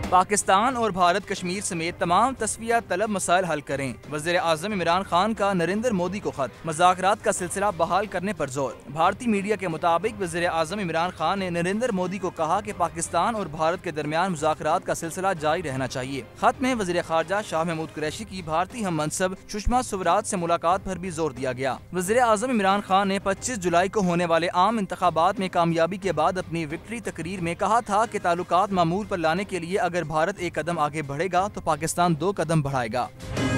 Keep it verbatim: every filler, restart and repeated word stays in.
पाकिस्तान और भारत कश्मीर समेत तमाम तस्वीया तलब मसाइल हल करें। वज़ीर आज़म इमरान खान का नरेंद्र मोदी को खत, मुज़ाकरात का सिलसिला बहाल करने पर जोर। भारतीय मीडिया के मुताबिक वज़ीर आज़म इमरान खान ने नरेंद्र मोदी को कहा कि पाकिस्तान और भारत के दरमियान मुज़ाकरात का सिलसिला जारी रहना चाहिए। खत में वज़ीर खारजा शाह महमूद कुरैशी की भारतीय हम मनसब सुषमा स्वराज से मुलाकात पर भी जोर दिया गया। वज़ीर आज़म इमरान खान ने पच्चीस जुलाई को होने वाले आम इंतखाबात में कामयाबी के बाद अपनी विक्ट्री तकरीर में कहा था कि ताल्लुकात मामूल पर लाने के लिए अगर भारत एक कदम आगे बढ़ेगा तो पाकिस्तान दो कदम बढ़ाएगा।